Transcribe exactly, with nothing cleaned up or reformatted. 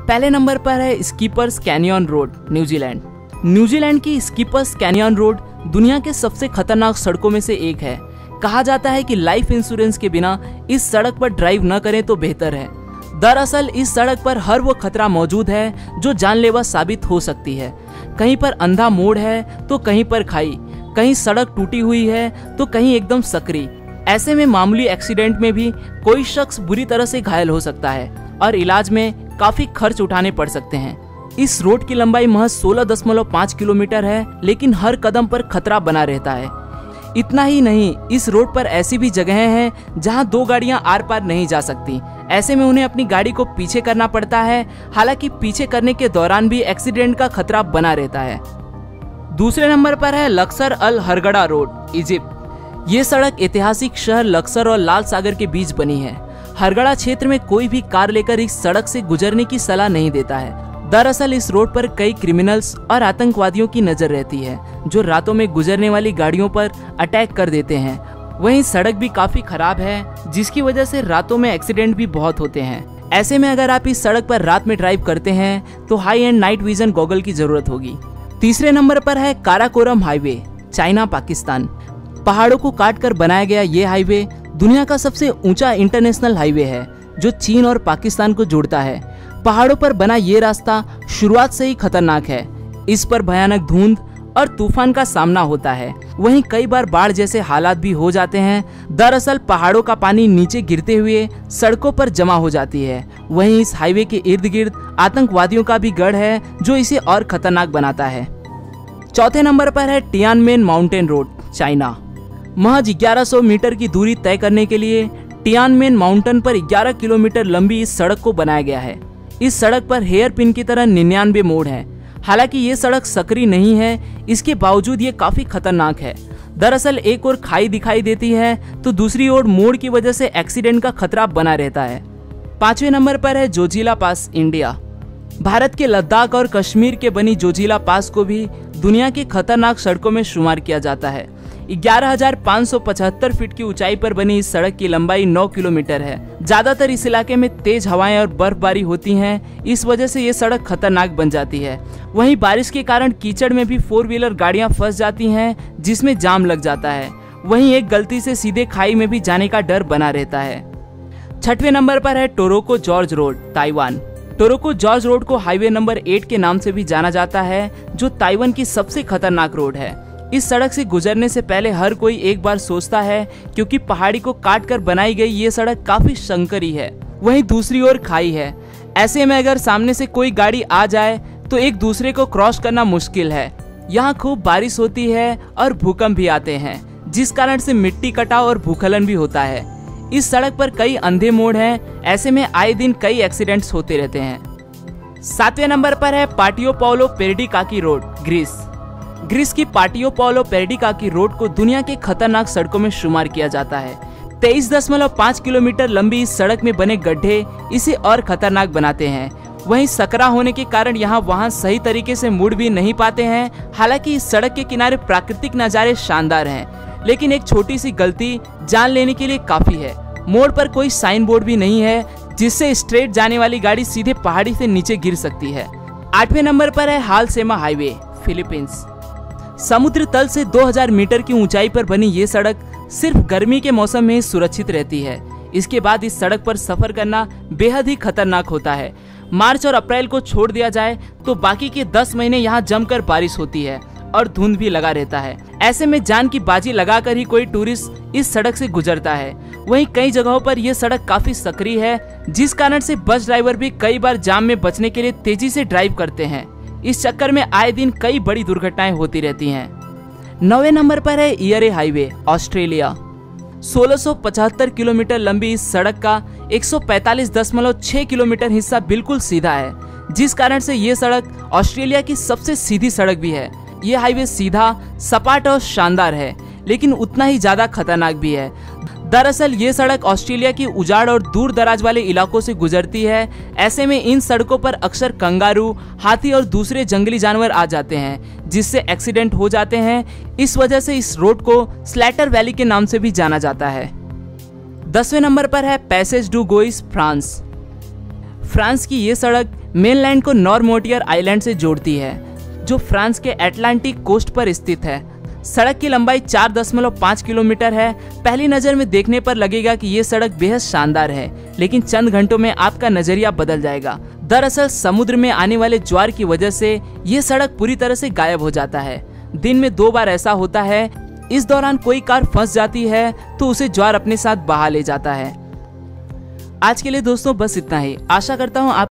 पहले नंबर पर है Skippers Canyon road, New Zealand. New Zealand की स्कीपर्स कैनियन रोड दुनिया के सबसे खतरनाक सड़कों में से एक है। कहा जाता है कि लाइफ इंश्योरेंस के बिना इस सड़क पर ड्राइव न करें तो बेहतर है। दरअसल इस सड़क पर हर वो खतरा मौजूद है जो जानलेवा साबित हो सकती है। कहीं पर अंधा मोड़ है तो कहीं पर खाई, कहीं सड़क टूटी हुई है तो कहीं एकदम सकरी। ऐसे में मामूली एक्सीडेंट में भी कोई शख्स बुरी तरह से घायल हो सकता है और इलाज में काफी खर्च उठाने पड़ सकते हैं। इस रोड की लंबाई महज सोलह दशमलव पाँच किलोमीटर है, लेकिन हर कदम पर खतरा बना रहता है। इतना ही नहीं, इस रोड पर ऐसी भी जगहें हैं जहां दो गाड़ियां आर पार नहीं जा सकती। ऐसे में उन्हें अपनी गाड़ी को पीछे करना पड़ता है। हालांकि पीछे करने के दौरान भी एक्सीडेंट का खतरा बना रहता है। दूसरे नंबर पर है Luxor Al Hurghada road, Egypt. ये सड़क ऐतिहासिक शहर लक्सर और लाल सागर के बीच बनी है। हरगड़ा क्षेत्र में कोई भी कार लेकर इस सड़क से गुजरने की सलाह नहीं देता है। दरअसल इस रोड पर कई क्रिमिनल्स और आतंकवादियों की नजर रहती है जो रातों में गुजरने वाली गाड़ियों पर अटैक कर देते हैं। वहीं सड़क भी काफी खराब है, जिसकी वजह से रातों में एक्सीडेंट भी बहुत होते हैं। ऐसे में अगर आप इस सड़क पर रात में ड्राइव करते हैं तो high end night vision goggle की जरूरत होगी। तीसरे नंबर पर है काराकोरम हाईवे, चाइना पाकिस्तान। पहाड़ों को काट कर बनाया गया ये हाईवे दुनिया का सबसे ऊंचा इंटरनेशनल हाईवे है जो चीन और पाकिस्तान को जोड़ता है। पहाड़ों पर बना ये रास्ता शुरुआत से ही खतरनाक है। इस पर भयानक धुंध और तूफान का सामना होता है। वहीं कई बार बाढ़ जैसे हालात भी हो जाते हैं। दरअसल पहाड़ों का पानी नीचे गिरते हुए सड़कों पर जमा हो जाती है। वहीं इस हाईवे के इर्द गिर्द आतंकवादियों का भी गढ़ है जो इसे और खतरनाक बनाता है। चौथे नंबर पर है टियानमेन माउंटेन रोड, चाइना। महज ग्यारह सौ मीटर की दूरी तय करने के लिए टियानमेन माउंटेन पर ग्यारह किलोमीटर लंबी इस सड़क को बनाया गया है। इस सड़क पर हेयर पिन की तरह निन्यानवे मोड़ हैं। हालांकि ये सड़क सकरी नहीं है, इसके बावजूद ये काफी खतरनाक है। दरअसल एक ओर खाई दिखाई देती है तो दूसरी ओर मोड़ की वजह से एक्सीडेंट का खतरा बना रहता है। पांचवें नंबर पर है जोजिला पास, इंडिया। भारत के लद्दाख और कश्मीर के बनी जोजिला पास को भी दुनिया की खतरनाक सड़कों में शुमार किया जाता है। ग्यारह हजार पाँच सौ पचहत्तर फीट की ऊंचाई पर बनी इस सड़क की लंबाई नौ किलोमीटर है। ज्यादातर इस इलाके में तेज हवाएं और बर्फबारी होती हैं, इस वजह से ये सड़क खतरनाक बन जाती है। वहीं बारिश के कारण कीचड़ में भी फोर व्हीलर गाड़ियां फंस जाती हैं, जिसमें जाम लग जाता है। वहीं एक गलती से सीधे खाई में भी जाने का डर बना रहता है। छठवें नंबर पर है Taroko Gorge road, Taiwan. Taroko Gorge road को हाईवे नंबर एट के नाम से भी जाना जाता है, जो ताइवान की सबसे खतरनाक रोड है। इस सड़क से गुजरने से पहले हर कोई एक बार सोचता है, क्योंकि पहाड़ी को काट कर बनाई गई ये सड़क काफी संकरी है। वहीं दूसरी ओर खाई है। ऐसे में अगर सामने से कोई गाड़ी आ जाए तो एक दूसरे को क्रॉस करना मुश्किल है। यहाँ खूब बारिश होती है और भूकंप भी आते हैं, जिस कारण से मिट्टी कटाव और भूस्खलन भी होता है। इस सड़क पर कई अंधे मोड़ हैं, ऐसे में आए दिन कई एक्सीडेंट्स होते रहते हैं। सातवें नंबर पर है Patiopoulo Perdikaki road, Greece. Greece की पाटियो पाओलो पेरडिकाकी रोड को दुनिया के खतरनाक सड़कों में शुमार किया जाता है। तेईस दशमलव पाँच किलोमीटर लंबी इस सड़क में बने गड्ढे इसे और खतरनाक बनाते हैं। वहीं सकरा होने के कारण यहाँ वाहन सही तरीके से मुड़ भी नहीं पाते हैं। हालांकि इस सड़क के किनारे प्राकृतिक नज़ारे शानदार हैं, लेकिन एक छोटी सी गलती जान लेने के लिए काफी है। मोड़ पर कोई साइन बोर्ड भी नहीं है, जिससे स्ट्रेट जाने वाली गाड़ी सीधे पहाड़ी से नीचे गिर सकती है। आठवें नंबर पर है हालसेमा हाईवे, फिलीपींस। समुद्र तल से दो हज़ार मीटर की ऊंचाई पर बनी ये सड़क सिर्फ गर्मी के मौसम में ही सुरक्षित रहती है। इसके बाद इस सड़क पर सफर करना बेहद ही खतरनाक होता है। मार्च और अप्रैल को छोड़ दिया जाए तो बाकी के दस महीने यहाँ जमकर बारिश होती है और धुंध भी लगा रहता है। ऐसे में जान की बाजी लगाकर ही कोई टूरिस्ट इस सड़क से गुजरता है। वहीं कई जगहों पर यह सड़क काफी सकरी है, जिस कारण से बस ड्राइवर भी कई बार जाम में बचने के लिए तेजी से ड्राइव करते हैं। इस चक्कर में आए दिन कई बड़ी दुर्घटनाएं होती रहती हैं। नौवें नंबर पर है ईयरे हाईवे, ऑस्ट्रेलिया। सोलह सौ पचहत्तर किलोमीटर लंबी इस सड़क का एक सौ पैंतालीस दशमलव छह किलोमीटर हिस्सा बिल्कुल सीधा है, जिस कारण से ये सड़क ऑस्ट्रेलिया की सबसे सीधी सड़क भी है। ये हाईवे सीधा, सपाट और शानदार है, लेकिन उतना ही ज्यादा खतरनाक भी है। दरअसल ये सड़क ऑस्ट्रेलिया की उजाड़ और दूर दराज वाले इलाकों से गुजरती है। ऐसे में इन सड़कों पर अक्सर कंगारू, हाथी और दूसरे जंगली जानवर आ जाते हैं, जिससे एक्सीडेंट हो जाते हैं। इस वजह से इस रोड को स्लैटर वैली के नाम से भी जाना जाता है। दसवें नंबर पर है Passage du Gois, France. France की ये सड़क मेनलैंड को नॉर्मोटियर आइलैंड से जोड़ती है, जो फ्रांस के अटलांटिक कोस्ट पर स्थित है। सड़क की लंबाई चार दशमलव पाँच किलोमीटर है। पहली नज़र में देखने पर लगेगा कि ये सड़क बेहद शानदार है, लेकिन चंद घंटों में आपका नजरिया बदल जाएगा। दरअसल समुद्र में आने वाले ज्वार की वजह से ये सड़क पूरी तरह से गायब हो जाता है। दिन में दो बार ऐसा होता है। इस दौरान कोई कार फंस जाती है तो उसे ज्वार अपने साथ बहा ले जाता है। आज के लिए दोस्तों बस इतना ही। आशा करता हूँ आप